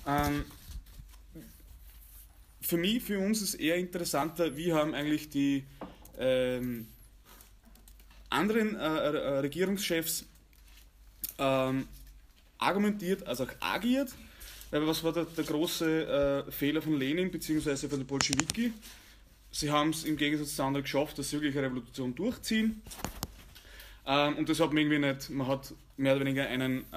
Ähm, für uns ist eher interessanter, wie haben eigentlich die ähm, anderen Regierungschefs ähm, argumentiert, also auch agiert. Weil was war der große Fehler von Lenin bzw. von den Bolschewiki? Sie haben es im Gegensatz zu anderen geschafft, dass sie wirklich eine Revolution durchziehen. Und das hat man irgendwie nicht, man hat mehr oder weniger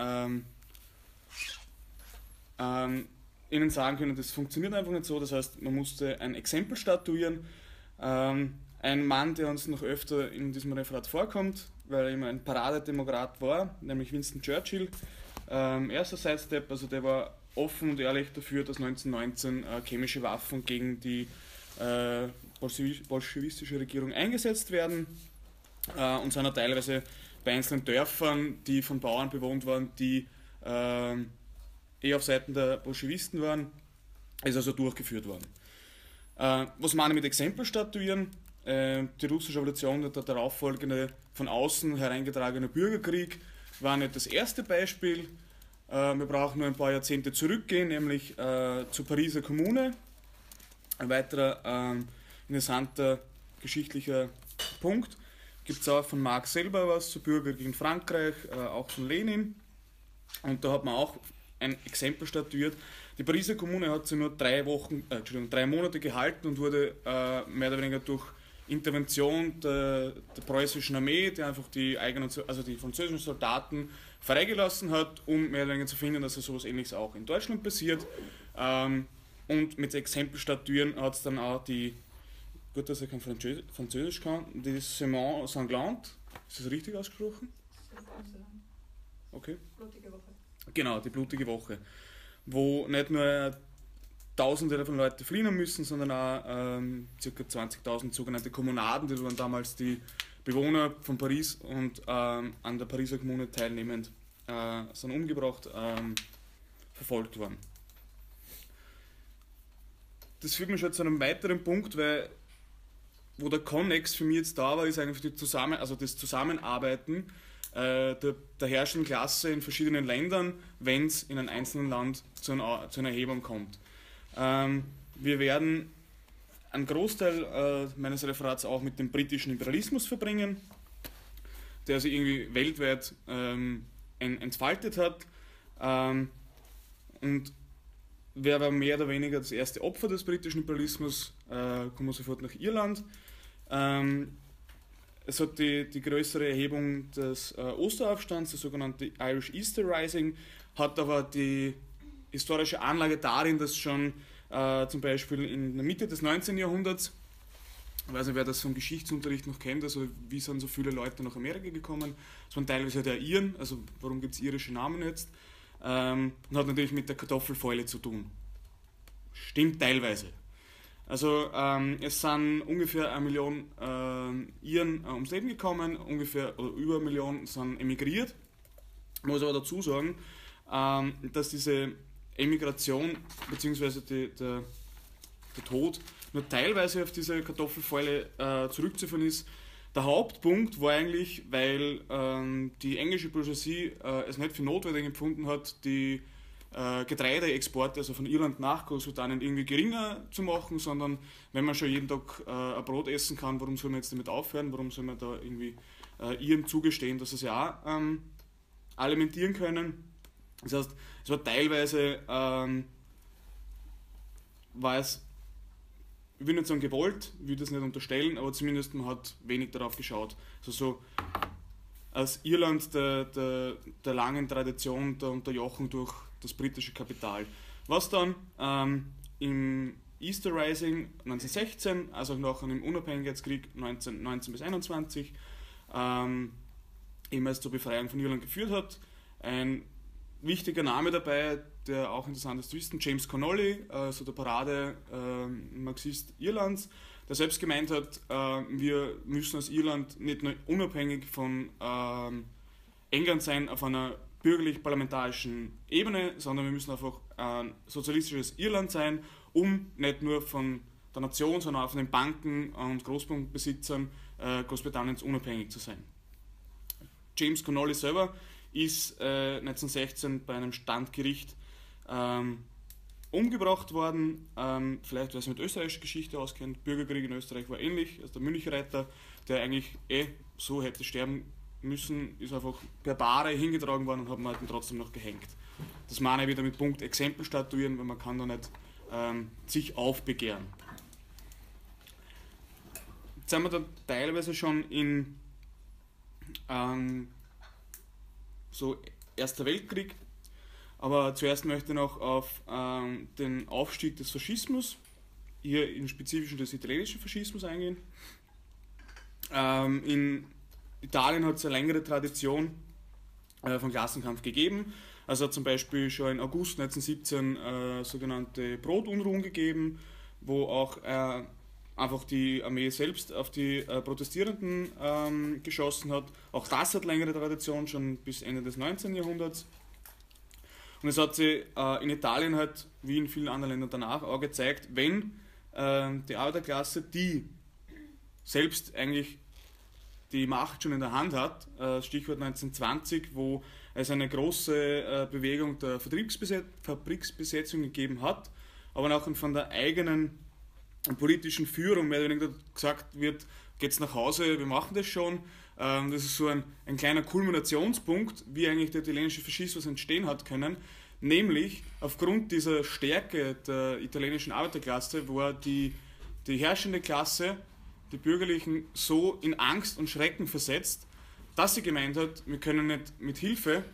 ihnen sagen können, das funktioniert einfach nicht so. Das heißt, man musste ein Exempel statuieren. Ein Mann, der uns noch öfter in diesem Referat vorkommt, weil er immer ein Paradedemokrat war, nämlich Winston Churchill. Erster Sidestep, also der war offen und ehrlich dafür, dass 1919 chemische Waffen gegen die bolschewistische Regierung eingesetzt werden und sind auch teilweise bei einzelnen Dörfern, die von Bauern bewohnt waren, die auf Seiten der Bolschewisten waren, ist also durchgeführt worden. Was meine ich mit Exempel statuieren? Die russische Revolution und der darauffolgende von außen hereingetragene Bürgerkrieg war nicht das erste Beispiel. Wir brauchen nur ein paar Jahrzehnte zurückgehen, nämlich zur Pariser Kommune. Ein weiterer interessanter geschichtlicher Punkt. Gibt es auch von Marx selber was zu Bürgerkrieg in Frankreich, auch von Lenin. Und da hat man auch ein Exempel statuiert. Die Pariser Kommune hat sich nur 3 Monate gehalten und wurde mehr oder weniger durch Intervention der preußischen Armee, die einfach die französischen Soldaten freigelassen hat, um mehr oder weniger zu finden, dass sowas Ähnliches auch in Deutschland passiert. Und mit Exempel statuieren hat es dann auch gut, dass er kein Französisch kann, die Semaine Sanglante, ist das richtig ausgesprochen? Okay. Blutige Woche. Genau, die blutige Woche, wo nicht nur Tausende von Leuten fliehen müssen, sondern auch ca. 20.000 sogenannte Kommunaden, das waren damals die Bewohner von Paris und an der Pariser Kommune teilnehmend sind umgebracht, verfolgt worden. Das führt mich schon zu einem weiteren Punkt, weil wo der Konnex für mich jetzt da war, ist eigentlich das Zusammenarbeiten der herrschenden Klasse in verschiedenen Ländern, wenn es in einem einzelnen Land zu einer Erhebung kommt. Wir werden einen Großteil meines Referats auch mit dem britischen Imperialismus verbringen, der sich irgendwie weltweit entfaltet hat. Und wer war mehr oder weniger das erste Opfer des britischen Imperialismus? Kommen wir sofort nach Irland. Es hat die größere Erhebung des Osteraufstands, das sogenannte Irish Easter Rising, hat aber die historische Anlage darin, dass schon zum Beispiel in der Mitte des 19. Jahrhunderts, ich weiß nicht, wer das vom Geschichtsunterricht noch kennt, also wie sind so viele Leute nach Amerika gekommen, es waren teilweise der Iren, also warum gibt es irische Namen jetzt, und hat natürlich mit der Kartoffelfäule zu tun. Stimmt teilweise. Also es sind ungefähr 1 Million Iren ums Leben gekommen, ungefähr oder über 1 Million sind emigriert. Ich muss aber dazu sagen, dass diese Emigration bzw. der Tod nur teilweise auf diese Kartoffelfäule zurückzuführen ist. Der Hauptpunkt war eigentlich, weil die englische Bourgeoisie es nicht für notwendig empfunden hat, die Getreideexporte, also von Irland nach Großbritannien, irgendwie geringer zu machen, sondern wenn man schon jeden Tag ein Brot essen kann, warum soll man jetzt damit aufhören, warum soll man da irgendwie Iren zugestehen, dass sie es ja auch alimentieren können. Das heißt, es war teilweise, war es, ich will nicht sagen gewollt, ich will das nicht unterstellen, aber zumindest man hat wenig darauf geschaut. Also so aus Irland der langen Tradition der Unterjochung durch das britische Kapital. Was dann im Easter Rising 1916, also auch nachher im Unabhängigkeitskrieg 1919 bis 1921, ebenfalls zur Befreiung von Irland geführt hat. Ein wichtiger Name dabei, der auch interessant ist zu wissen, James Connolly, so der Parade-Marxist Irlands, der selbst gemeint hat, wir müssen als Irland nicht nur unabhängig von England sein auf einer bürgerlich-parlamentarischen Ebene, sondern wir müssen einfach ein sozialistisches Irland sein, um nicht nur von der Nation, sondern auch von den Banken und Großbankbesitzern Großbritanniens unabhängig zu sein. James Connolly selber ist 1916 bei einem Standgericht umgebracht worden. Vielleicht, wer sich mit österreichischer Geschichte auskennt, Bürgerkrieg in Österreich war ähnlich. Also der Münchreiter, der eigentlich so hätte sterben müssen, ist einfach per Bahre hingetragen worden und hat man halt trotzdem noch gehängt. Das meine ich wieder mit Punkt Exempel statuieren, weil man kann da nicht sich aufbegehren. Jetzt sind wir da teilweise schon in so Erster Weltkrieg, aber zuerst möchte ich noch auf den Aufstieg des Faschismus, hier im Spezifischen des italienischen Faschismus eingehen. In Italien hat es eine längere Tradition von Klassenkampf gegeben. Also hat zum Beispiel schon in August 1917 sogenannte Brotunruhen gegeben, wo auch einfach die Armee selbst auf die Protestierenden geschossen hat. Auch das hat längere Tradition, schon bis Ende des 19. Jahrhunderts. Und es hat sich in Italien halt, wie in vielen anderen Ländern danach, auch gezeigt, wenn die Arbeiterklasse, die selbst eigentlich die Macht schon in der Hand hat, Stichwort 1920, wo es eine große Bewegung der Fabriksbesetzung gegeben hat, aber auch von der eigenen politischen Führung mehr oder weniger gesagt wird, geht's nach Hause, wir machen das schon. Das ist so ein kleiner Kulminationspunkt, wie eigentlich der italienische Faschismus entstehen hat können, nämlich aufgrund dieser Stärke der italienischen Arbeiterklasse war die herrschende Klasse, die Bürgerlichen, so in Angst und Schrecken versetzt, dass sie gemeint hat, wir können nicht mit Hilfe,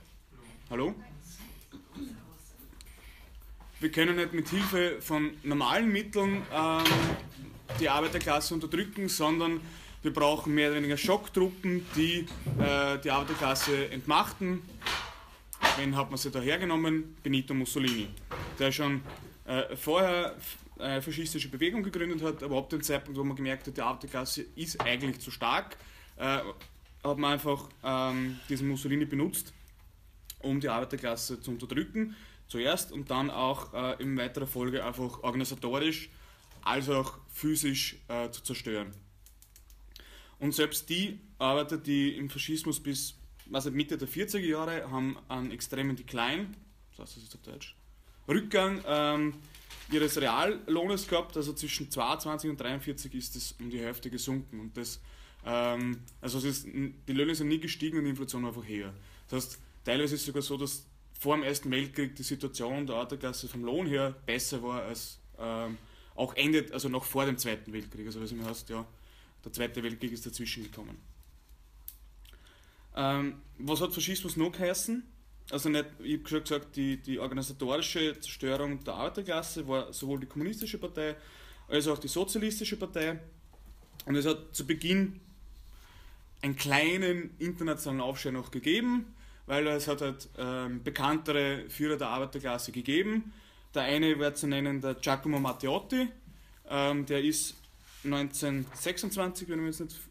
wir können nicht mit Hilfe von normalen Mitteln die Arbeiterklasse unterdrücken, sondern wir brauchen mehr oder weniger Schocktruppen, die die Arbeiterklasse entmachten. Wen hat man sich da hergenommen? Benito Mussolini, der schon vorher eine faschistische Bewegung gegründet hat, aber ab dem Zeitpunkt, wo man gemerkt hat, die Arbeiterklasse ist eigentlich zu stark, hat man einfach diesen Mussolini benutzt, um die Arbeiterklasse zu unterdrücken, zuerst und dann auch in weiterer Folge einfach organisatorisch als auch physisch zu zerstören. Und selbst die Arbeiter, die im Faschismus bis Mitte der 40er Jahre haben einen extremen Decline, was heißt das jetzt auf Deutsch, Rückgang ihres Reallohnes gehabt, also zwischen 22 und 43 ist es um die Hälfte gesunken. Und das, die Löhne sind nie gestiegen und die Inflation war einfach höher. Das heißt, teilweise ist es sogar so, dass vor dem Ersten Weltkrieg die Situation der Arbeiterklasse vom Lohn her besser war als auch also noch vor dem Zweiten Weltkrieg. Also was immer heißt, ja, der Zweite Weltkrieg ist dazwischen gekommen. Was hat Faschismus noch geheißen? Also nicht, ich habe schon gesagt, die organisatorische Zerstörung der Arbeiterklasse war sowohl die kommunistische Partei als auch die sozialistische Partei. Und es hat zu Beginn einen kleinen internationalen Aufschrei noch gegeben, weil es hat halt bekanntere Führer der Arbeiterklasse gegeben. Der eine wäre zu nennen der Giacomo Matteotti, der ist 1926, wenn wir jetzt nicht...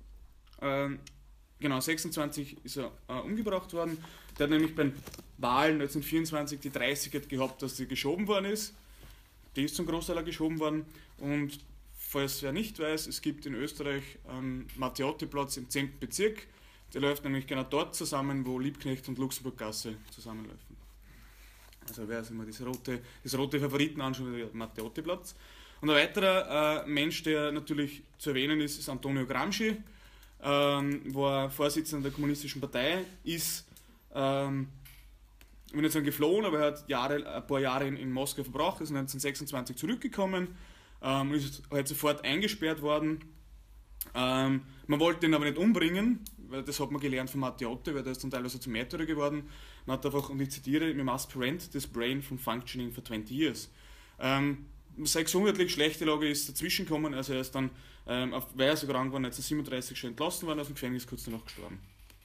Genau, 26 ist er umgebracht worden. Der hat nämlich bei Wahlen 1924 die 30er gehabt, dass sie geschoben worden ist. Die ist zum Großteil geschoben worden. Und falls wer nicht weiß, es gibt in Österreich einen Matteotti-Platz im 10. Bezirk. Der läuft nämlich genau dort zusammen, wo Liebknecht und Luxemburggasse zusammenlaufen. Also wer sich mal das rote Favoriten anschaut, der Matteotti-Platz. Und ein weiterer Mensch, der natürlich zu erwähnen ist, ist Antonio Gramsci. War Vorsitzender der Kommunistischen Partei, ist, ich will nicht sagen geflohen, aber er hat ein paar Jahre in Moskau verbracht, ist 1926 zurückgekommen, ist halt sofort eingesperrt worden. Man wollte ihn aber nicht umbringen, weil das hat man gelernt von Matteotti, weil der ist dann teilweise zum Märtyrer geworden. Man hat einfach, und ich zitiere, "We must prevent this brain from functioning for 20 years." Seine gesundheitlich schlechte Lage ist dazwischen gekommen, also er ist dann, weil er so krank war, 1937 schon entlassen worden aus dem Gefängnis, kurz danach gestorben.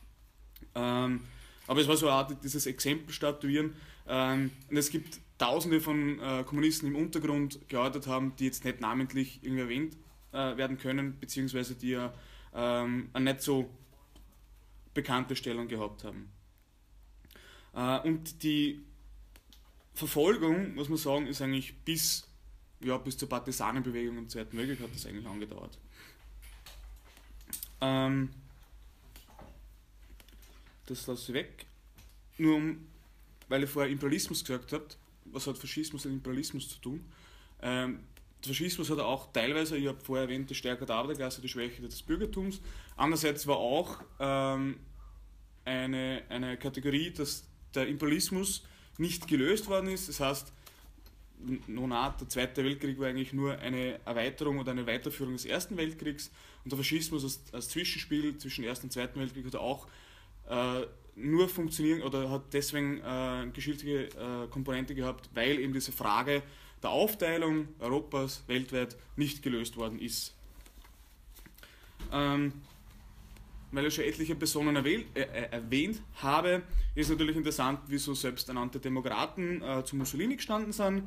Aber es war so eine Art, dieses Exempel statuieren. Und es gibt Tausende von Kommunisten im Untergrund gearbeitet haben, die jetzt nicht namentlich irgendwie erwähnt werden können, beziehungsweise die ja eine nicht so bekannte Stellung gehabt haben. Und die Verfolgung, muss man sagen, ist eigentlich bis zur Partisanenbewegung im Zweiten Weltkrieg hat das eigentlich angedauert. Das lasse ich weg. Nur weil ich vorher Imperialismus gesagt habe, was hat Faschismus und Imperialismus zu tun? Der Faschismus hat auch teilweise, ich habe vorher erwähnt, die Stärke der Arbeiterklasse, die Schwäche des Bürgertums. Andererseits war auch eine Kategorie, dass der Imperialismus nicht gelöst worden ist. Das heißt, der Zweite Weltkrieg war eigentlich nur eine Erweiterung oder eine Weiterführung des Ersten Weltkriegs, und der Faschismus als Zwischenspiel zwischen Ersten und Zweiten Weltkrieg hat auch nur funktionieren oder hat deswegen eine geschichtliche Komponente gehabt, weil eben diese Frage der Aufteilung Europas weltweit nicht gelöst worden ist. Weil ich schon etliche Personen erwähnt habe, ist natürlich interessant, wieso selbsternannte Demokraten zu Mussolini gestanden sind.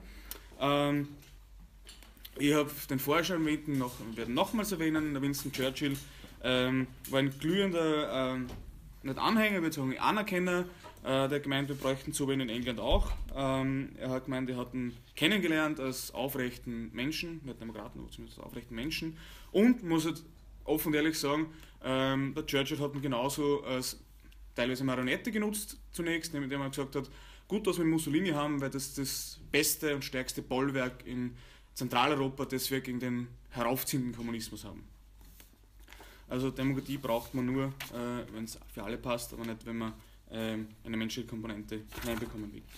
Ich habe den vorher schon erwähnten, werde nochmals erwähnen, Winston Churchill war ein glühender, nicht Anhänger, würde sagen Anerkenner, der gemeint, wir bräuchten so in England auch. Er hat gemeint, er hat ihn kennengelernt als aufrechten Menschen, nicht Demokraten, aber zumindest als aufrechten Menschen, und muss halt offen und ehrlich sagen, der Churchill hat ihn genauso als teilweise Marionette genutzt zunächst, indem er gesagt hat, gut, dass wir Mussolini haben, weil das das beste und stärkste Bollwerk in Zentraleuropa, das wir gegen den heraufziehenden Kommunismus haben. Also Demokratie braucht man nur, wenn es für alle passt, aber nicht, wenn man eine menschliche Komponente hineinbekommen will.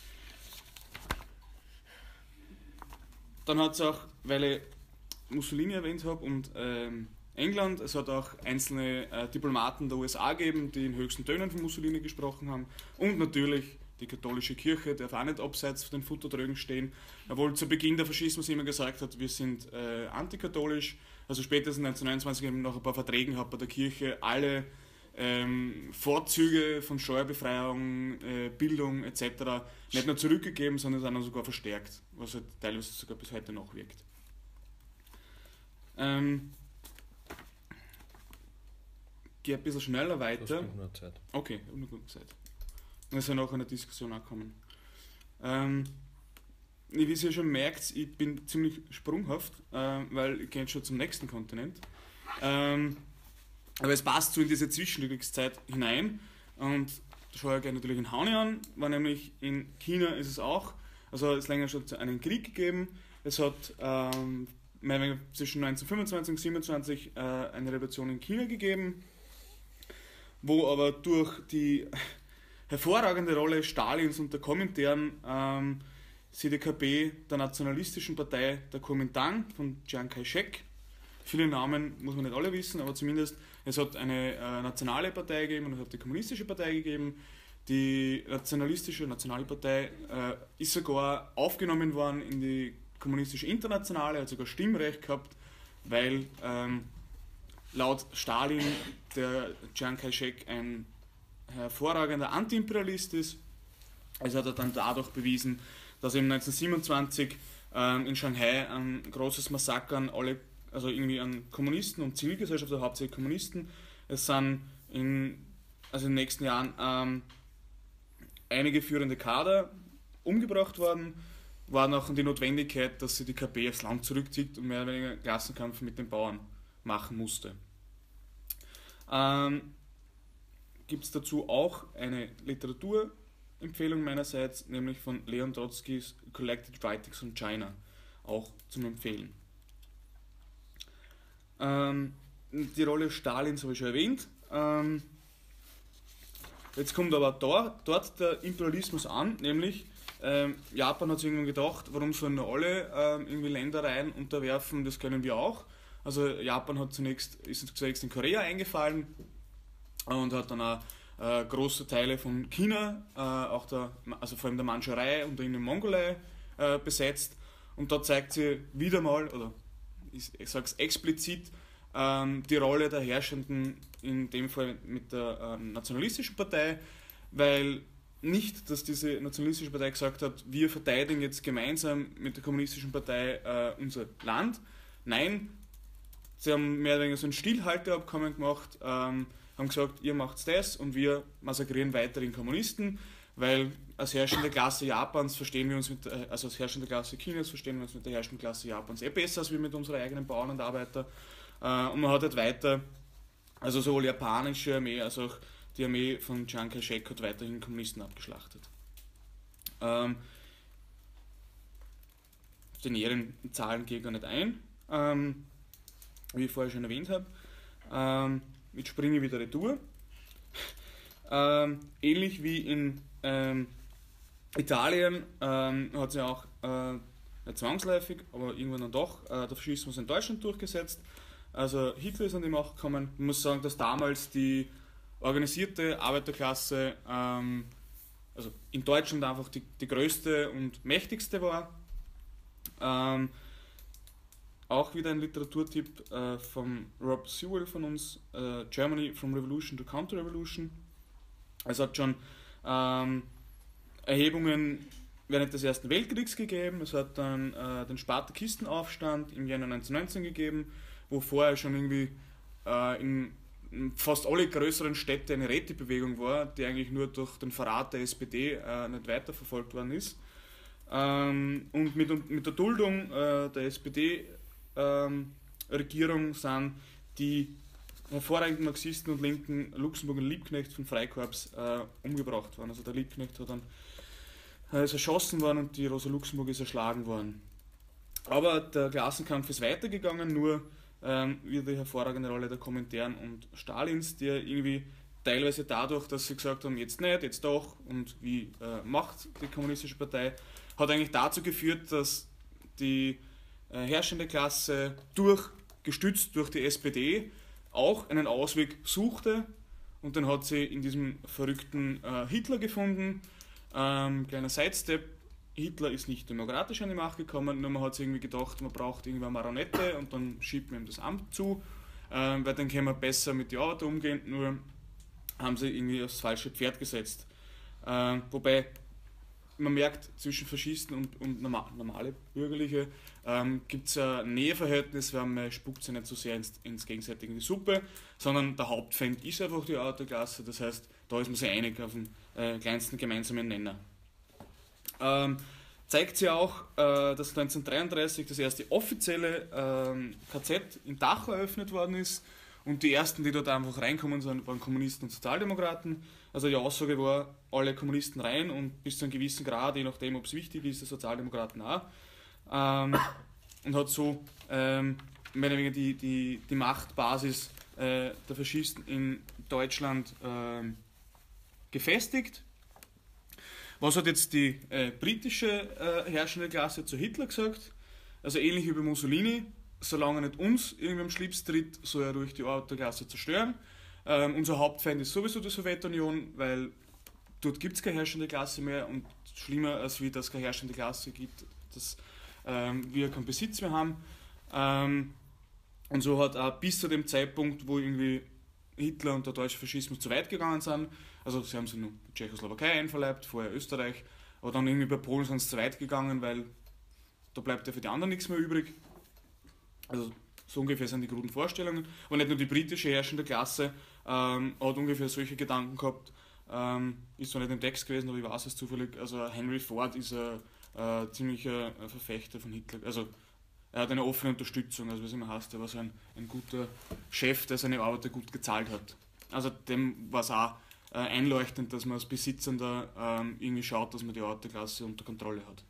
Dann hat es auch, weil ich Mussolini erwähnt habe und England, es hat auch einzelne Diplomaten der USA gegeben, die in höchsten Tönen von Mussolini gesprochen haben, und natürlich die katholische Kirche darf auch nicht abseits von den Futtertrögen stehen, obwohl zu Beginn der Faschismus immer gesagt hat, wir sind antikatholisch. Also spätestens 1929 nach ein paar Verträgen hat bei der Kirche alle Vorzüge von Steuerbefreiung, Bildung etc. nicht nur zurückgegeben, sondern sind sogar verstärkt, was halt teilweise sogar bis heute noch wirkt. Gehe ein bisschen schneller weiter. Okay, ich habe noch genug Zeit. Das ist ja noch eine Diskussion angekommen. Wie ihr ja schon merkt, ich bin ziemlich sprunghaft, weil ich gehe schon zum nächsten Kontinent. Aber es passt so in diese Zwischenkriegszeit hinein. Und da schaue ich gleich natürlich in Hauni an, weil nämlich in China ist es auch, also es länger schon einen Krieg gegeben. Es hat zwischen 1925 und 1927 eine Revolution in China gegeben, wo aber durch die hervorragende Rolle Stalins und der Komintern CDKP, der nationalistischen Partei der Kuomintang von Chiang Kai-shek. Viele Namen muss man nicht alle wissen, aber zumindest es hat eine nationale Partei gegeben und es hat die kommunistische Partei gegeben. Die nationale Partei ist sogar aufgenommen worden in die kommunistische Internationale, hat sogar Stimmrecht gehabt, weil laut Stalin der Chiang Kai-shek ein hervorragender Antiimperialist ist. Also hat er dann dadurch bewiesen, dass er 1927 in Shanghai ein großes Massaker an Kommunisten und Zivilgesellschaft, also hauptsächlich Kommunisten, es sind in den nächsten Jahren einige führende Kader umgebracht worden, war noch die Notwendigkeit, dass sie die KP aufs Land zurückzieht und mehr oder weniger Klassenkampf mit den Bauern machen musste. Gibt es dazu auch eine Literaturempfehlung meinerseits, nämlich von Leon Trotskys Collected Writings on China, auch zum Empfehlen. Die Rolle Stalins habe ich schon erwähnt. Jetzt kommt aber dort der Imperialismus an, nämlich Japan hat sich irgendwann gedacht, warum sollen nur alle irgendwie Ländereien unterwerfen, das können wir auch. Also Japan ist zunächst in Korea eingefallen und hat dann auch große Teile von China, also vor allem der Mandschurei und der Mongolei besetzt. Und da zeigt sie wieder mal, oder ich sage es explizit, die Rolle der Herrschenden, in dem Fall mit der nationalistischen Partei, weil nicht, dass diese nationalistische Partei gesagt hat, wir verteidigen jetzt gemeinsam mit der kommunistischen Partei unser Land. Nein, sie haben mehr oder weniger so ein Stillhalteabkommen gemacht, haben gesagt, ihr macht das und wir massakrieren weiterhin Kommunisten, weil als herrschende Klasse Japans verstehen wir uns als herrschende Klasse Chinas verstehen wir uns mit der herrschenden Klasse Japans besser als wir mit unseren eigenen Bauern und Arbeiter. Und man hat halt weiter, also sowohl die japanische Armee als auch die Armee von Chiang Kai-shek hat weiterhin Kommunisten abgeschlachtet. die näheren Zahlen gehe ich gar nicht ein, wie ich vorher schon erwähnt habe. Jetzt springe ich wieder retour. Ähnlich wie in Italien hat sich auch nicht zwangsläufig, aber irgendwann dann doch der Faschismus in Deutschland durchgesetzt. Also Hitler ist an die Macht gekommen. Ich muss sagen, dass damals die organisierte Arbeiterklasse, also in Deutschland einfach die größte und mächtigste war. Auch wieder ein Literaturtipp von Rob Sewell von uns, Germany from Revolution to Counter-Revolution. Es hat schon Erhebungen während des Ersten Weltkriegs gegeben, es hat dann den Spartakistenaufstand im Jänner 1919 gegeben, wo vorher schon irgendwie in fast alle größeren Städte eine Rätebewegung war, die eigentlich nur durch den Verrat der SPD nicht weiterverfolgt worden ist. Und mit der Duldung der SPD-Regierung sind die hervorragenden Marxisten und Linken Luxemburg und Liebknecht von Freikorps umgebracht worden. Also der Liebknecht ist erschossen worden und die Rosa Luxemburg ist erschlagen worden. Aber der Klassenkampf ist weitergegangen, nur wieder die hervorragende Rolle der Komintern und Stalins, die irgendwie teilweise dadurch, dass sie gesagt haben, jetzt nicht, jetzt doch und wie macht die kommunistische Partei, hat eigentlich dazu geführt, dass die herrschende Klasse gestützt durch die SPD auch einen Ausweg suchte und dann hat sie in diesem verrückten Hitler gefunden. Kleiner Sidestep, Hitler ist nicht demokratisch an die Macht gekommen, nur man hat sich irgendwie gedacht, man braucht irgendwie eine Marionette und dann schiebt man ihm das Amt zu, weil dann können wir besser mit den Arbeiter umgehen, nur haben sie irgendwie aufs falsche Pferd gesetzt. Wobei man merkt, zwischen Faschisten und normale Bürgerliche gibt es ein Näheverhältnis, weil man spuckt sich nicht so sehr ins gegenseitige in die Suppe, sondern der Hauptfeind ist einfach die Arbeiterklasse, das heißt, da ist man sich einig auf den kleinsten gemeinsamen Nenner. Zeigt sich auch, dass 1933 das erste offizielle KZ in Dachau eröffnet worden ist und die ersten, die dort einfach reinkommen sind, waren Kommunisten und Sozialdemokraten. Also die Aussage war, alle Kommunisten rein und bis zu einem gewissen Grad, je nachdem ob es wichtig ist, die Sozialdemokraten auch. Und hat so mehr oder weniger die Machtbasis der Faschisten in Deutschland gefestigt. Was hat jetzt die britische herrschende Klasse zu Hitler gesagt? Also ähnlich wie bei Mussolini, solange er nicht uns irgendwie am Schlips tritt, soll er ruhig die Arbeiterklasse zerstören. Unser Hauptfeind ist sowieso die Sowjetunion, weil dort gibt es keine herrschende Klasse mehr und schlimmer als wie das keine herrschende Klasse gibt, dass wir keinen Besitz mehr haben. Und so hat auch bis zu dem Zeitpunkt, wo irgendwie Hitler und der deutsche Faschismus zu weit gegangen sind, also sie haben sich nur die Tschechoslowakei einverleibt, vorher Österreich, aber dann irgendwie bei Polen sind sie zu weit gegangen, weil da bleibt ja für die anderen nichts mehr übrig. Also so ungefähr sind die guten Vorstellungen. Aber nicht nur die britische herrschende Klasse hat ungefähr solche Gedanken gehabt, ist zwar nicht im Text gewesen, aber ich weiß es zufällig, also Henry Ford ist ein ziemlicher Verfechter von Hitler, also er hat eine offene Unterstützung, also was immer heißt, er war so ein guter Chef, der seine Arbeiter gut gezahlt hat. Also dem war es auch einleuchtend, dass man als Besitzender irgendwie schaut, dass man die Arbeiterklasse unter Kontrolle hat.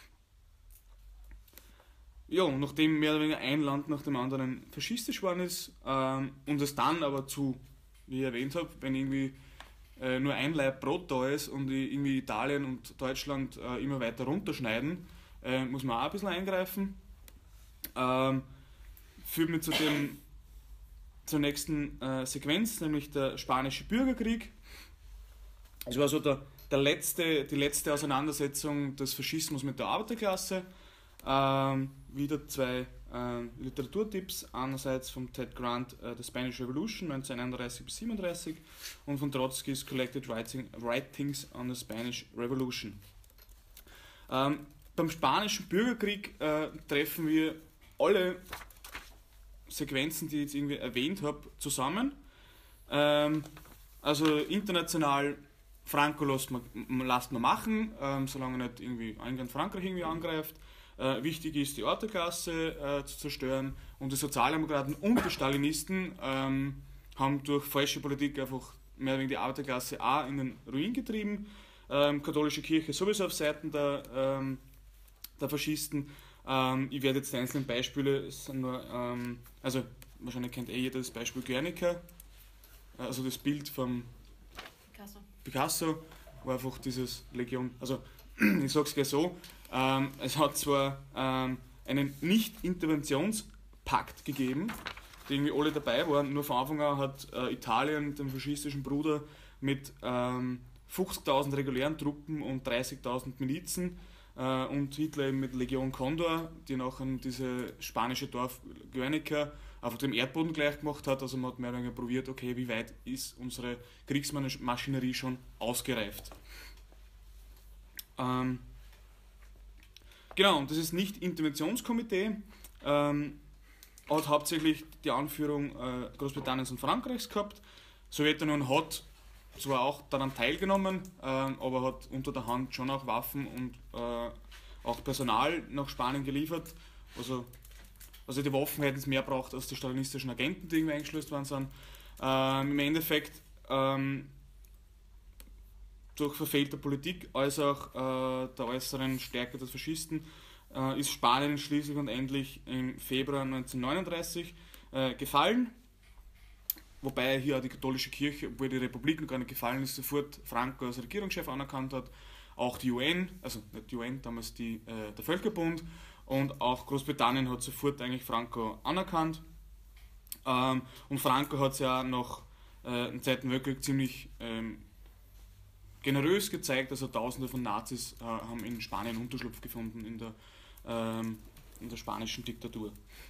Ja, und nachdem mehr oder weniger ein Land nach dem anderen faschistisch geworden ist und es dann aber zu, wie ich erwähnt habe, wenn irgendwie nur ein Laib Brot da ist und irgendwie Italien und Deutschland immer weiter runterschneiden, muss man auch ein bisschen eingreifen. Führt mich zur nächsten Sequenz, nämlich der Spanische Bürgerkrieg. Es war so die letzte Auseinandersetzung des Faschismus mit der Arbeiterklasse. Wieder zwei Literaturtipps, einerseits von Ted Grant The Spanish Revolution 1931 bis 1937 und von Trotsky's Collected Writings on the Spanish Revolution. Beim Spanischen Bürgerkrieg treffen wir alle Sequenzen, die ich jetzt irgendwie erwähnt habe, zusammen. Also international Franco lässt man machen, solange nicht irgendwie England Frankreich irgendwie angreift. Wichtig ist, die Arbeiterklasse zu zerstören und die Sozialdemokraten und die Stalinisten haben durch falsche Politik einfach mehr oder weniger die Arbeiterklasse auch in den Ruin getrieben. Katholische Kirche sowieso auf Seiten der Faschisten Ich werde jetzt die einzelnen Beispiele, es sind nur, also wahrscheinlich kennt jeder das Beispiel Guernica, also das Bild von Picasso war einfach dieses Legion, also ich sage es gleich so, es hat zwar einen Nicht-Interventionspakt gegeben, die irgendwie alle dabei waren, nur von Anfang an hat Italien den faschistischen Bruder mit 50.000 regulären Truppen und 30.000 Milizen und Hitler eben mit Legion Condor, die nachher diese spanische Dorf Guernica einfach dem Erdboden gleich gemacht hat. Also man hat mehr oder weniger probiert, okay, wie weit ist unsere Kriegsmaschinerie schon ausgereift. Genau, und das ist nicht Interventionskomitee, hat hauptsächlich die Anführung Großbritanniens und Frankreichs gehabt. Sowjetunion hat zwar auch daran teilgenommen, aber hat unter der Hand schon auch Waffen und auch Personal nach Spanien geliefert. Also die Waffen hätten es mehr braucht als die stalinistischen Agenten, die irgendwie eingeschleust worden sind. Im Endeffekt durch verfehlte Politik als auch der äußeren Stärke der Faschisten ist Spanien schließlich und endlich im Februar 1939 gefallen. Wobei hier auch die katholische Kirche, obwohl die Republik noch gar nicht gefallen ist, sofort Franco als Regierungschef anerkannt hat. Auch die UN, also nicht die UN, damals der Völkerbund, und auch Großbritannien hat sofort eigentlich Franco anerkannt. Und Franco hat es ja nach dem Zweiten Weltkrieg ziemlich generös gezeigt, also Tausende von Nazis haben in Spanien Unterschlupf gefunden in der spanischen Diktatur.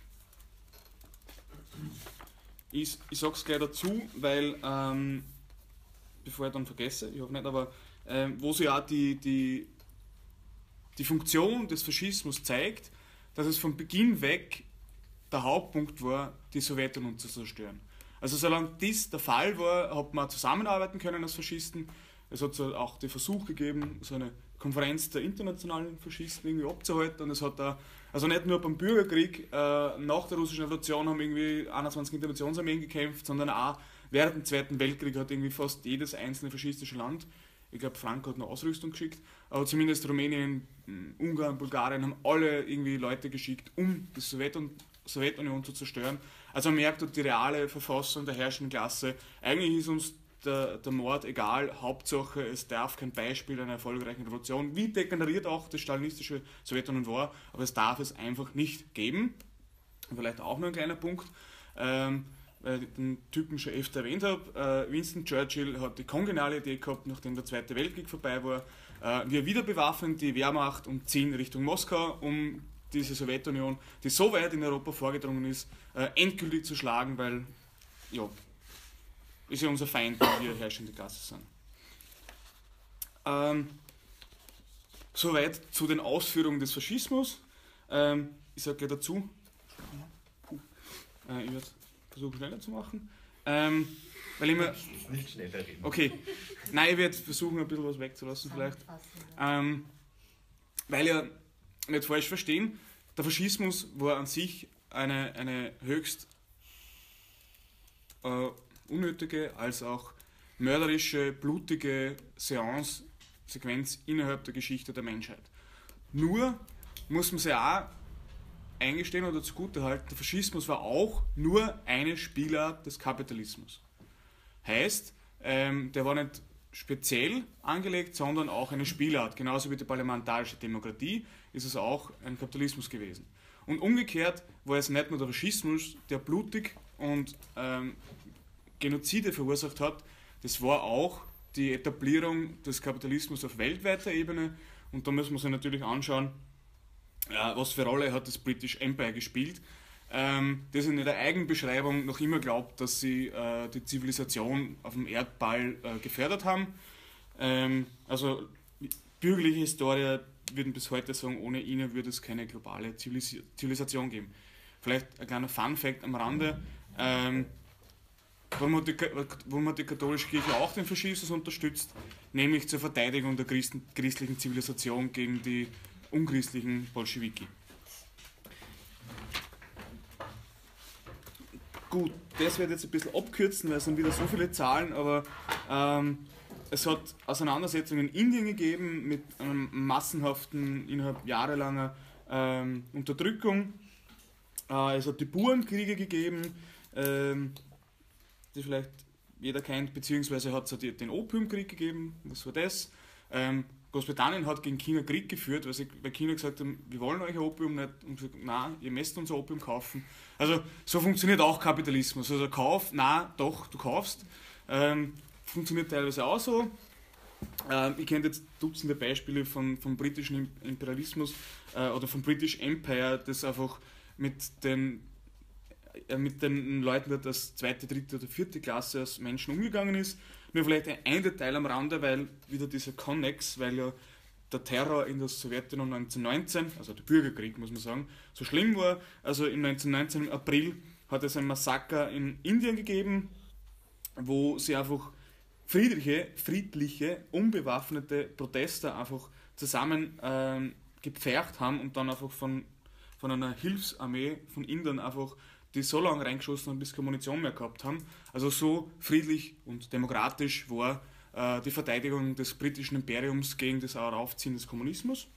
Ich sage es gleich dazu, weil, bevor ich dann vergesse, ich hoffe nicht, aber wo sich auch die Funktion des Faschismus zeigt, dass es von Beginn weg der Hauptpunkt war, die Sowjetunion zu zerstören. Also solange dies der Fall war, hat man zusammenarbeiten können als Faschisten. Es hat so auch den Versuch gegeben, so eine Konferenz der internationalen Faschisten irgendwie abzuhalten, und es hat da, also nicht nur beim Bürgerkrieg nach der russischen Revolution haben irgendwie 21 Interventionsarmeen gekämpft, sondern auch während dem Zweiten Weltkrieg hat irgendwie fast jedes einzelne faschistische Land, ich glaube Franco hat eine Ausrüstung geschickt, aber zumindest Rumänien, Ungarn, Bulgarien haben alle irgendwie Leute geschickt, um die Sowjetunion zu zerstören. Also man merkt dort die reale Verfassung der herrschenden Klasse. Eigentlich ist uns der Mord egal, Hauptsache es darf kein Beispiel einer erfolgreichen Revolution, wie degeneriert auch das stalinistische Sowjetunion war, aber es darf es einfach nicht geben. Und vielleicht auch noch ein kleiner Punkt, weil ich den Typen schon öfter erwähnt habe, Winston Churchill hat die kongeniale Idee gehabt, nachdem der Zweite Weltkrieg vorbei war, wir wieder bewaffnen die Wehrmacht und ziehen Richtung Moskau, um diese Sowjetunion, die so weit in Europa vorgedrungen ist, endgültig zu schlagen, weil ja, ist ja unser Feind, wenn wir herrschende Klasse sind. Soweit zu den Ausführungen des Faschismus. Ich sage gleich dazu, ich werde versuchen schneller zu machen. Weil ich mir, nicht schneller reden. Okay, nein, ich werde versuchen ein bisschen was wegzulassen vielleicht. Weil ja, nicht falsch verstehen, der Faschismus war an sich eine höchst unnötige als auch mörderische, blutige Sequenz innerhalb der Geschichte der Menschheit. Nur muss man sich auch eingestehen oder zugutehalten, der Faschismus war auch nur eine Spielart des Kapitalismus. Heißt, der war nicht speziell angelegt, sondern auch eine Spielart. Genauso wie die parlamentarische Demokratie ist es auch ein Kapitalismus gewesen. Und umgekehrt war es nicht nur der Faschismus, der blutig und Genozide verursacht hat, das war auch die Etablierung des Kapitalismus auf weltweiter Ebene, und da muss man sich natürlich anschauen, was für eine Rolle hat das British Empire gespielt, das in ihrer Eigenbeschreibung noch immer glaubt, dass sie die Zivilisation auf dem Erdball gefördert haben. Also bürgerliche Historiker würden bis heute sagen, ohne ihnen würde es keine globale Zivilisation geben. Vielleicht ein kleiner Fun-Fact am Rande. Warum hat die katholische Kirche auch den Faschismus unterstützt? Nämlich zur Verteidigung der christlichen Zivilisation gegen die unchristlichen Bolschewiki. Gut, das werde ich jetzt ein bisschen abkürzen, weil es sind wieder so viele Zahlen, aber es hat Auseinandersetzungen in Indien gegeben mit einem massenhaften, innerhalb jahrelanger Unterdrückung. Es hat die Burenkriege gegeben, die vielleicht jeder kennt, beziehungsweise hat es den Opiumkrieg gegeben. Was war das? Großbritannien hat gegen China Krieg geführt, weil China gesagt haben, wir wollen euch Opium nicht, und gesagt, nein, ihr müsst unser Opium kaufen. Also so funktioniert auch Kapitalismus. Also Kauf, nein, doch, du kaufst. Funktioniert teilweise auch so. Ich kenne jetzt Dutzende Beispiele vom britischen Imperialismus oder vom British Empire, das einfach mit den Leuten das zweite, dritte oder vierte Klasse als Menschen umgegangen ist. Nur vielleicht ein Detail am Rande, weil wieder dieser Connex, weil ja der Terror in der Sowjetunion 1919, also der Bürgerkrieg muss man sagen, so schlimm war. Also im 1919 im April hat es ein Massaker in Indien gegeben, wo sie einfach friedliche, unbewaffnete Protester einfach zusammen gepfercht haben und dann einfach von einer Hilfsarmee von Indern einfach die so lange reingeschossen haben, bis keine Munition mehr gehabt haben. Also so friedlich und demokratisch war die Verteidigung des britischen Imperiums gegen das Aufziehen des Kommunismus.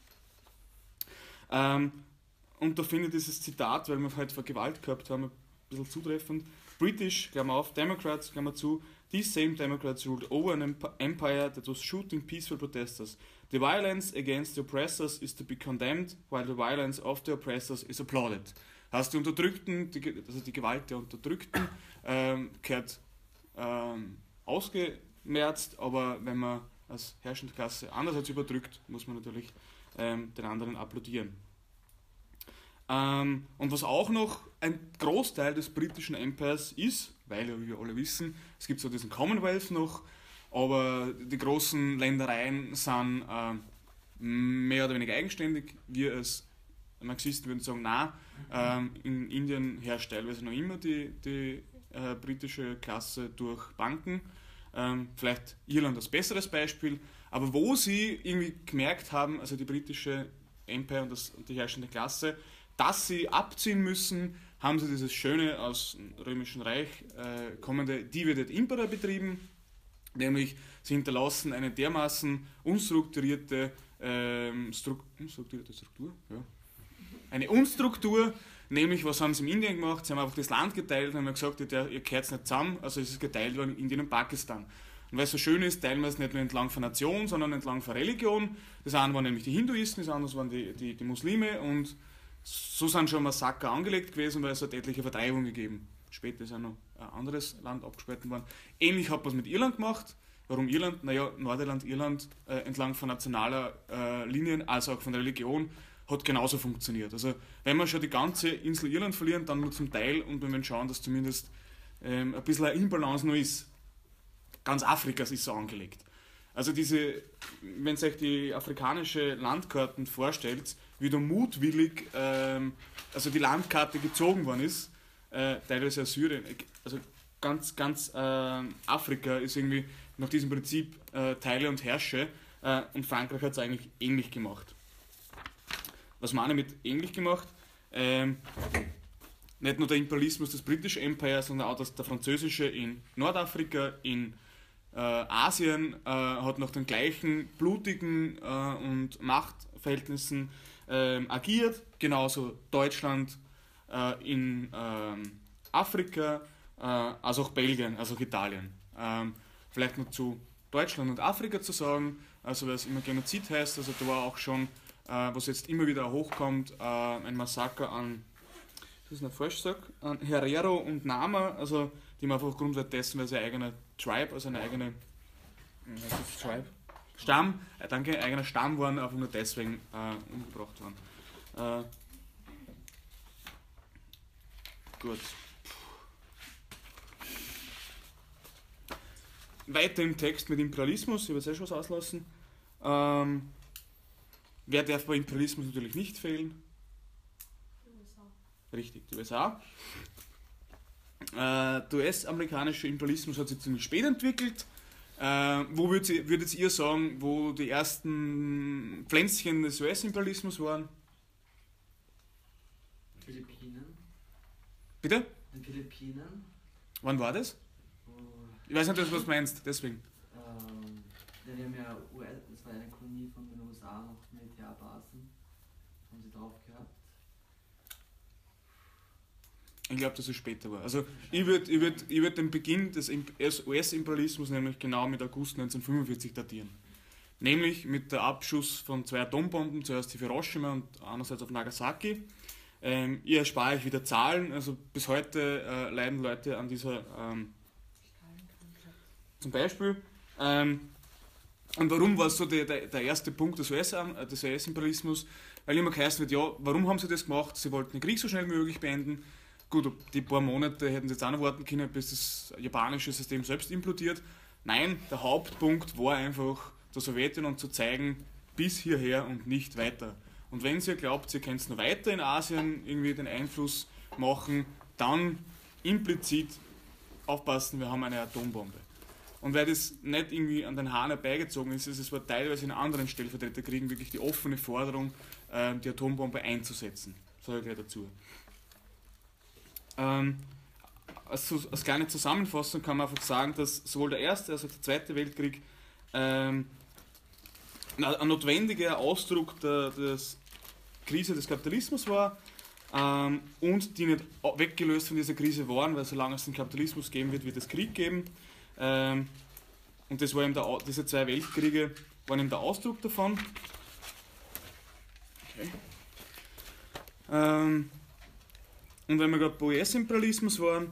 Und da finde ich dieses Zitat, weil wir halt vor Gewalt gehabt haben, ein bisschen zutreffend. British, Klammer auf, Democrats, Klammer zu, these same Democrats ruled over an empire that was shooting peaceful protesters. The violence against the oppressors is to be condemned, while the violence of the oppressors is applauded. Heißt, die Unterdrückten, also die Gewalt der Unterdrückten, gehört ausgemerzt, aber wenn man als herrschende Klasse andererseits überdrückt, muss man natürlich den anderen applaudieren. Und was auch noch ein Großteil des britischen Empires ist, weil ja, wie wir alle wissen, es gibt so diesen Commonwealth noch, aber die großen Ländereien sind mehr oder weniger eigenständig. Wir als Marxisten würden sagen, nein, in Indien herrscht teilweise noch immer die britische Klasse durch Banken. Vielleicht Irland als besseres Beispiel, aber wo sie irgendwie gemerkt haben, also die britische Empire und die herrschende Klasse, dass sie abziehen müssen, haben sie dieses schöne aus dem Römischen Reich kommende Divided Impera betrieben, nämlich sie hinterlassen eine dermaßen unstrukturierte Struktur, ja. Eine Unstruktur, nämlich was haben sie in Indien gemacht? Sie haben einfach das Land geteilt und haben gesagt, ihr gehört nicht zusammen, also es ist geteilt worden in Indien und Pakistan. Und weil es so schön ist, teilen wir es nicht nur entlang von Nation, sondern entlang von Religion. Das eine waren nämlich die Hinduisten, das andere waren die Muslime und so sind schon Massaker angelegt gewesen, weil es hat etliche Vertreibungen gegeben. Später ist auch noch ein anderes Land abgespalten worden. Ähnlich hat man es mit Irland gemacht. Warum Irland? Naja, Nordirland, Irland entlang von nationaler Linien, als auch von der Religion, hat genauso funktioniert. Also wenn wir schon die ganze Insel Irland verlieren, dann nur zum Teil und wenn wir schauen, dass zumindest ein bisschen eine Imbalance noch ist. Ganz Afrikas ist so angelegt. Also wenn ihr euch die afrikanische Landkarten vorstellt, wie da mutwillig also die Landkarte gezogen worden ist, teilweise aus Syrien, also ganz Afrika ist irgendwie nach diesem Prinzip Teile und Herrsche und Frankreich hat es eigentlich ähnlich gemacht. Was meine ich mit ähnlich gemacht? Nicht nur der Imperialismus des British Empire, sondern auch der französische in Nordafrika, in Asien hat nach den gleichen blutigen und Machtverhältnissen agiert, genauso Deutschland in Afrika, als auch Belgien, als auch Italien. Vielleicht noch zu Deutschland und Afrika zu sagen, also weil es immer Genozid heißt, also da war auch schon, was jetzt immer wieder hochkommt, ein Massaker an, das ist nicht falsch gesagt, an Herero und Nama, also die haben einfach aufgrund dessen, weil sie ein eigener Tribe, also eine eigene Stamm, eigener Stamm waren, einfach nur deswegen umgebracht worden. Gut. Weiter im Text mit Imperialismus, ich werde jetzt schon was auslassen. Wer darf bei Imperialismus natürlich nicht fehlen? Die USA. Richtig, die USA. Der US-amerikanische Imperialismus hat sich ziemlich spät entwickelt. Wo würdet ihr sagen, wo die ersten Pflänzchen des US-Imperialismus waren? Philippinen. Bitte? In Philippinen. Wann war das? Ich weiß nicht, was du meinst, deswegen. Wir haben ja das war eine Kolonie von den USA, noch Militärbasen. Haben sie drauf gehabt. Ich glaube, dass es später war. Also ich würd den Beginn des US-Imperialismus nämlich genau mit August 1945 datieren. Nämlich mit der Abschuss von 2 Atombomben, zuerst auf Hiroshima und andererseits auf Nagasaki. Ich erspare euch wieder Zahlen, also bis heute leiden Leute an dieser zum Beispiel. Und warum war es so der erste Punkt des US-Imperialismus? Weil immer geheißen wird, ja, warum haben sie das gemacht? Sie wollten den Krieg so schnell wie möglich beenden. Gut, ob die paar Monate hätten sie jetzt auch noch warten können, bis das japanische System selbst implodiert. Nein, der Hauptpunkt war einfach, der Sowjetunion zu zeigen, bis hierher und nicht weiter. Und wenn ihr glaubt, ihr könnt noch weiter in Asien irgendwie den Einfluss machen, dann implizit aufpassen, wir haben eine Atombombe. Und weil das nicht irgendwie an den Haaren herbeigezogen ist, es war teilweise in anderen Stellvertreterkriegen wirklich die offene Forderung, die Atombombe einzusetzen. Das sage ich gleich dazu. Als kleine Zusammenfassung kann man einfach sagen, dass sowohl der Erste als auch der Zweite Weltkrieg ein notwendiger Ausdruck der Krise des Kapitalismus war und die nicht weggelöst von dieser Krise waren, weil solange es den Kapitalismus geben wird, wird es Krieg geben. Und das war eben diese 2 Weltkriege waren eben der Ausdruck davon. Okay. Und wenn wir gerade bei US-Imperialismus waren,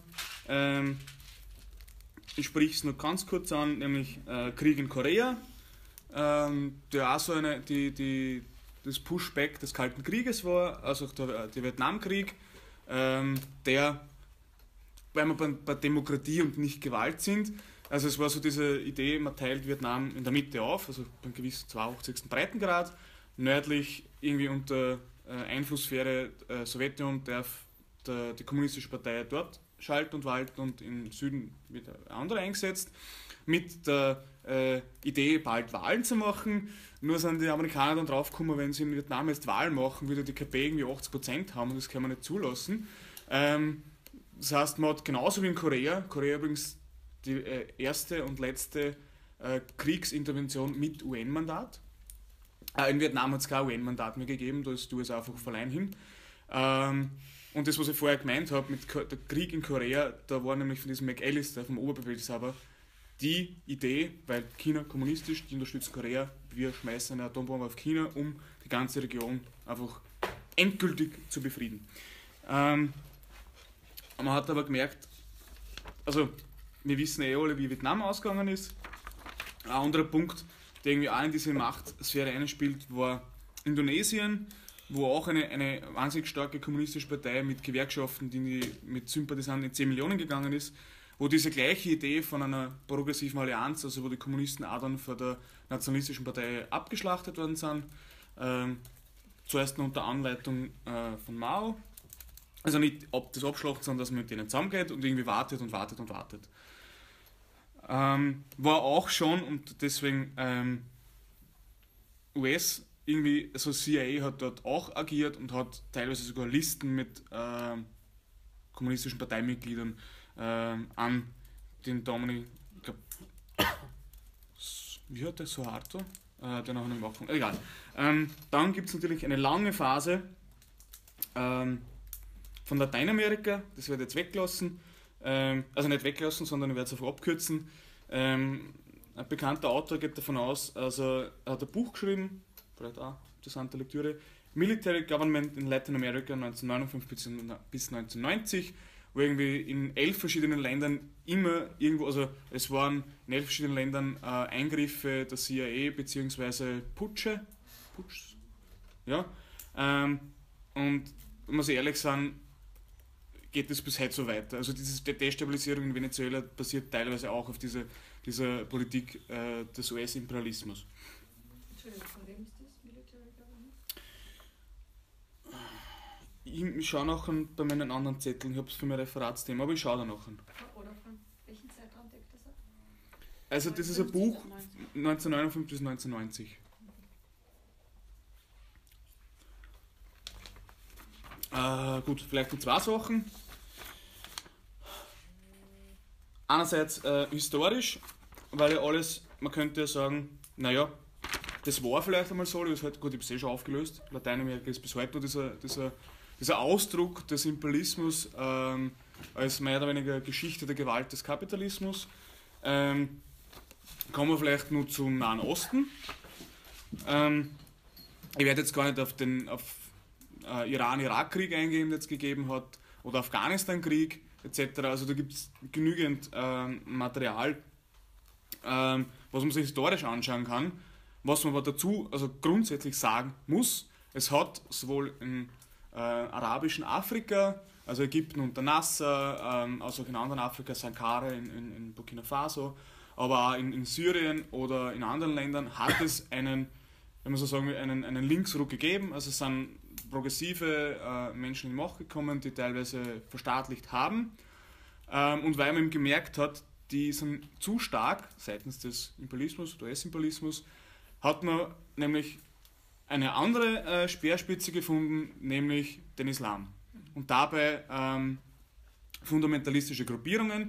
ich spreche es noch ganz kurz an, nämlich Krieg in Korea, der auch so das Pushback des Kalten Krieges war, also der Vietnamkrieg, der, weil wir bei Demokratie und nicht Gewalt sind, also es war so diese Idee, man teilt Vietnam in der Mitte auf, also beim gewissen 82. Breitengrad, nördlich irgendwie unter Einflusssphäre Sowjetunion darf die kommunistische Partei dort schalten und walten und im Süden wird eine andere eingesetzt, mit der Idee, bald Wahlen zu machen. Nur sind die Amerikaner dann draufgekommen, wenn sie in Vietnam jetzt Wahlen machen, würde die KP irgendwie 80% haben und das kann man nicht zulassen. Das heißt, man hat genauso wie in Korea übrigens die erste und letzte Kriegsintervention mit UN-Mandat. In Vietnam hat es kein UN-Mandat mehr gegeben, da ist die USA einfach verleihen hin. Und das, was ich vorher gemeint habe, mit der Krieg in Korea, da war nämlich von diesem McAllister, vom Oberbefehlshaber, die Idee, weil China kommunistisch, die unterstützen Korea, wir schmeißen eine Atombombe auf China, um die ganze Region einfach endgültig zu befrieden. Man hat aber gemerkt, also wir wissen alle, wie Vietnam ausgegangen ist. Ein anderer Punkt, der irgendwie auch in diese Machtsphäre einspielt, war Indonesien, wo auch eine wahnsinnig starke kommunistische Partei mit Gewerkschaften, die mit Sympathisanten in 10 Millionen gegangen ist, wo diese gleiche Idee von einer progressiven Allianz, also wo die Kommunisten auch dann von der nationalistischen Partei abgeschlachtet worden sind, zuerst noch unter Anleitung von Mao, also nicht das Abschlachten, sondern dass man mit denen zusammengeht und irgendwie wartet und wartet und wartet. War auch schon, und deswegen US irgendwie, also CIA hat dort auch agiert und hat teilweise sogar Listen mit kommunistischen Parteimitgliedern an den damaligen, ich glaube, wie hat der Suharto? Der nachher nicht machen. Egal. Dann gibt es natürlich eine lange Phase von Lateinamerika, das wird jetzt weggelassen, also nicht weggelassen, sondern ich werde es einfach abkürzen. Ein bekannter Autor geht davon aus, also er hat ein Buch geschrieben, vielleicht auch interessante Lektüre, Military Government in Latin America 1959 bis 1990, wo irgendwie in 11 verschiedenen Ländern immer irgendwo, also es waren in 11 verschiedenen Ländern Eingriffe der CIA bzw. Putsche, ja, und muss ich ehrlich sagen, geht es bis heute so weiter. Also diese Destabilisierung in Venezuela basiert teilweise auch auf dieser Politik des US-Imperialismus. Entschuldigung, von wem ist das Military Government? Ich schaue nachher bei meinen anderen Zetteln, ich habe es für mein Referatsthema, aber ich schaue da nachher. Oder von welchem Zeitraum deckt das ab? Also das ist ein Buch 1959 bis 1990. Gut, vielleicht die 2 Sachen. Einerseits historisch, weil ja alles, man könnte ja sagen, naja, Das war vielleicht einmal so, das halt, gut, ich habe es eh schon aufgelöst. Lateinamerika ist bis heute nur dieser Ausdruck des Imperialismus als mehr oder weniger Geschichte der Gewalt des Kapitalismus. Kommen wir vielleicht nur zum Nahen Osten. Ich werde jetzt gar nicht auf Iran-Irak-Krieg eingehen, den es gegeben hat, oder Afghanistan-Krieg etc. Also da gibt es genügend Material, was man sich historisch anschauen kann. Was man aber dazu also grundsätzlich sagen muss, es hat sowohl im arabischen Afrika, also Ägypten unter Nasser, also auch in anderen Afrika, Sankara in Burkina Faso, aber auch in Syrien oder in anderen Ländern hat es einen, wenn man so sagen will, einen Linksruck gegeben. Also es sind progressive Menschen in die Macht gekommen, die teilweise verstaatlicht haben. Und weil man eben gemerkt hat, die sind zu stark seitens des Imperialismus, der US-Imperialismus, hat man nämlich eine andere Speerspitze gefunden, nämlich den Islam. Und dabei fundamentalistische Gruppierungen.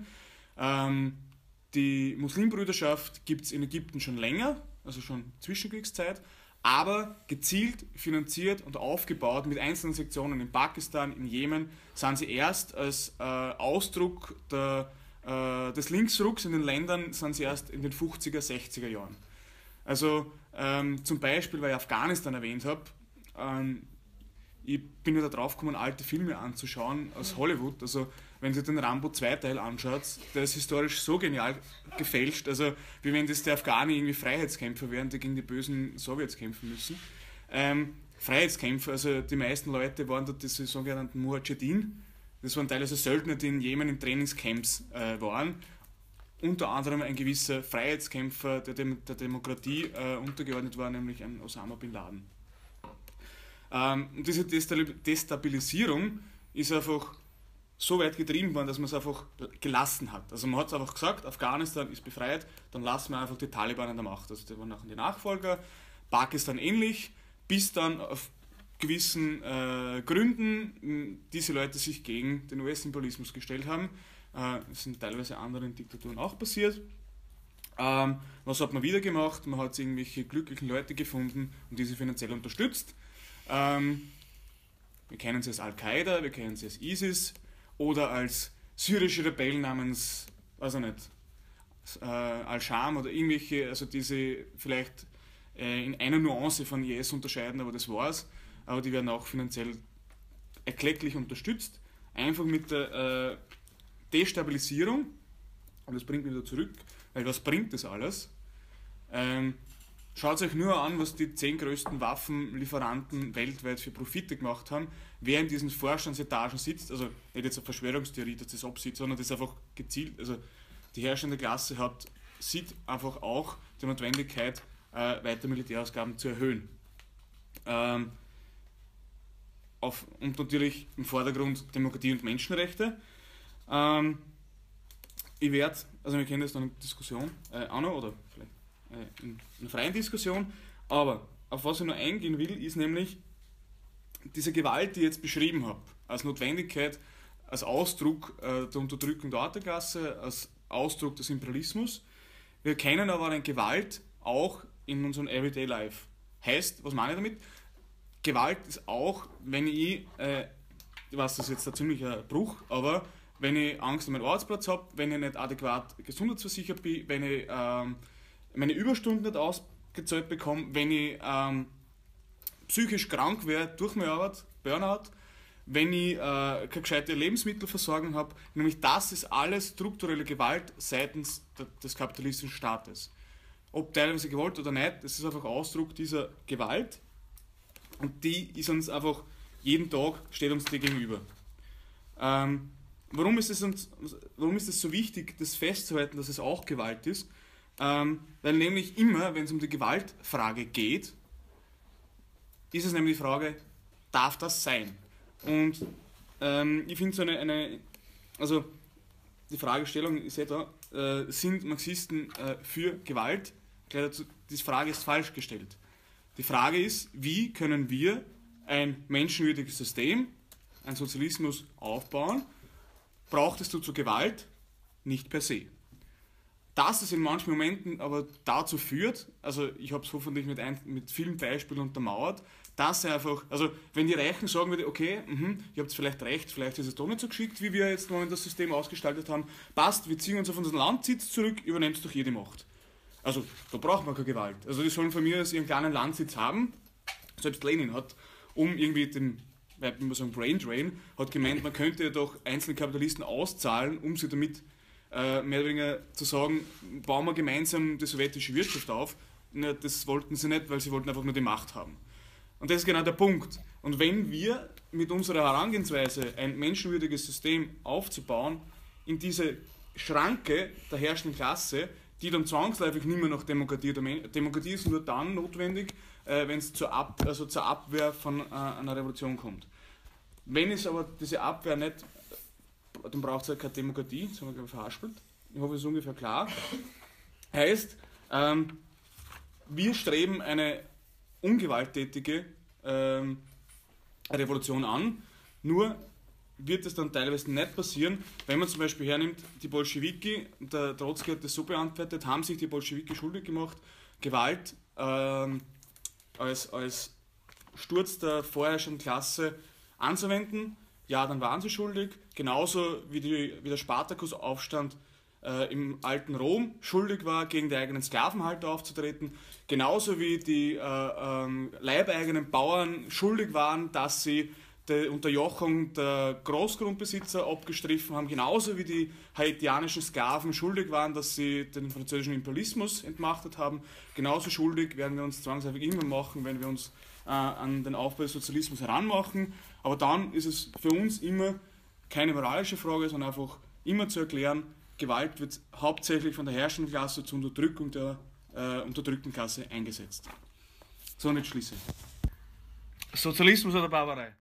Die Muslimbrüderschaft gibt es in Ägypten schon länger, also schon Zwischenkriegszeit, aber gezielt finanziert und aufgebaut mit einzelnen Sektionen in Pakistan, in Jemen, sind sie erst als Ausdruck des Linksrucks in den Ländern, sind sie erst in den 50er, 60er Jahren. Also zum Beispiel, weil ich Afghanistan erwähnt habe, ich bin ja da drauf gekommen, alte Filme anzuschauen aus Hollywood. Also wenn ihr den Rambo 2 Teil anschaut, der ist historisch so genial gefälscht, also wie wenn das die Afghanen irgendwie Freiheitskämpfer wären, die gegen die bösen Sowjets kämpfen müssen. Freiheitskämpfer, also die meisten Leute waren dort diese sogenannten Mujahideen. Das waren teilweise Söldner, die in Jemen in Trainingscamps waren. Unter anderem ein gewisser Freiheitskämpfer, der der Demokratie untergeordnet war, nämlich ein Osama Bin Laden. Und diese Destabilisierung ist einfach so weit getrieben worden, dass man es einfach gelassen hat. Also man hat es einfach gesagt, Afghanistan ist befreit, dann lassen wir einfach die Taliban an der Macht. Also die waren nachher die Nachfolger, Pakistan ähnlich, bis dann auf gewissen Gründen diese Leute sich gegen den US-Imperialismus gestellt haben. Das sind teilweise anderen Diktaturen auch passiert. Was hat man wieder gemacht? Man hat irgendwelche glücklichen Leute gefunden und diese finanziell unterstützt. Wir kennen sie als Al-Qaida, wir kennen sie als ISIS oder als syrische Rebellen namens, weiß ich nicht, Al-Sham oder irgendwelche, also diese vielleicht in einer Nuance von IS unterscheiden, aber das war's. Aber die werden auch finanziell erklecklich unterstützt. Einfach mit der Destabilisierung, und das bringt mich wieder zurück, weil was bringt das alles? Schaut euch nur an, was die 10 größten Waffenlieferanten weltweit für Profite gemacht haben, wer in diesen Vorstandsetagen sitzt, also nicht jetzt eine Verschwörungstheorie, dass das absieht, sondern das einfach gezielt, also die herrschende Klasse sieht einfach auch die Notwendigkeit, weiter Militärausgaben zu erhöhen. Und natürlich im Vordergrund Demokratie und Menschenrechte. Wir kennen das noch in der Diskussion auch noch, oder vielleicht in einer freien Diskussion, aber auf was ich nur eingehen will, ist nämlich diese Gewalt, die ich jetzt beschrieben habe, als Notwendigkeit, als Ausdruck der Unterdrückung der Arbeiterklasse, als Ausdruck des Imperialismus. Wir kennen aber eine Gewalt auch in unserem Everyday Life. Heißt, was meine ich damit? Gewalt ist auch, wenn ich weiß, das ist jetzt ein ziemlicher Bruch, aber wenn ich Angst um meinen Arbeitsplatz habe, wenn ich nicht adäquat gesundheitsversichert bin, wenn ich meine Überstunden nicht ausgezahlt bekomme, wenn ich psychisch krank werde durch meine Arbeit, Burnout, wenn ich keine gescheite Lebensmittelversorgung habe, nämlich das ist alles strukturelle Gewalt seitens des kapitalistischen Staates. Ob teilweise gewollt oder nicht, das ist einfach Ausdruck dieser Gewalt und die ist uns einfach jeden Tag, steht uns die gegenüber. Warum ist es so wichtig, das festzuhalten, dass es auch Gewalt ist? Weil nämlich immer, wenn es um die Gewaltfrage geht, ist es nämlich die Frage, darf das sein? Und ich finde so also die Fragestellung ist ja da, sind Marxisten für Gewalt? Die Frage ist falsch gestellt. Die Frage ist, wie können wir ein menschenwürdiges System, ein Sozialismus aufbauen? Braucht es dazu Gewalt? Nicht per se. dass es in manchen Momenten aber dazu führt, also ich habe es hoffentlich mit vielen Beispielen untermauert, dass einfach, also wenn die Reichen sagen würde, okay, ihr habt vielleicht recht, vielleicht ist es doch nicht so geschickt, wie wir jetzt momentan das System ausgestaltet haben, passt, wir ziehen uns auf unseren Landsitz zurück, übernehmt doch jede Macht. Also da braucht man keine Gewalt. Also die sollen von mir aus ihren kleinen Landsitz haben. Selbst Lenin hat, um irgendwie den, wie man sagen, Brain Drain, hat gemeint, man könnte ja doch einzelne Kapitalisten auszahlen, um sie damit mehr oder weniger zu sagen, bauen wir gemeinsam die sowjetische Wirtschaft auf. Na, das wollten sie nicht, weil sie wollten einfach nur die Macht haben. Und das ist genau der Punkt. Und wenn wir mit unserer Herangehensweise ein menschenwürdiges System aufzubauen, in diese Schranke der herrschenden Klasse, die dann zwangsläufig nicht mehr nach Demokratie, Demokratie ist nur dann notwendig, wenn es zur Abwehr von einer Revolution kommt. Wenn es aber diese Abwehr nicht, dann braucht es halt keine Demokratie, das haben wir glaube ich verhaspelt. Ich hoffe, es ist ungefähr klar. Heißt, wir streben eine ungewalttätige Revolution an, nur wird es dann teilweise nicht passieren, wenn man zum Beispiel hernimmt, die Bolschewiki, der Trotzki hat das so beantwortet, haben sich die Bolschewiki schuldig gemacht, Gewalt als Sturz der vorherrschenden Klasse anzuwenden, ja, dann waren sie schuldig, genauso wie der Spartakusaufstand im alten Rom schuldig war, gegen die eigenen Sklavenhalter aufzutreten, genauso wie die leibeigenen Bauern schuldig waren, dass sie die Unterjochung der Großgrundbesitzer abgestriffen haben, genauso wie die haitianischen Sklaven schuldig waren, dass sie den französischen Imperialismus entmachtet haben. Genauso schuldig werden wir uns zwangsläufig immer machen, wenn wir uns an den Aufbau des Sozialismus heranmachen. Aber dann ist es für uns immer keine moralische Frage, sondern einfach immer zu erklären, Gewalt wird hauptsächlich von der herrschenden Klasse zur Unterdrückung der unterdrückten Klasse eingesetzt. So, und jetzt schließe. Sozialismus oder Barbarei?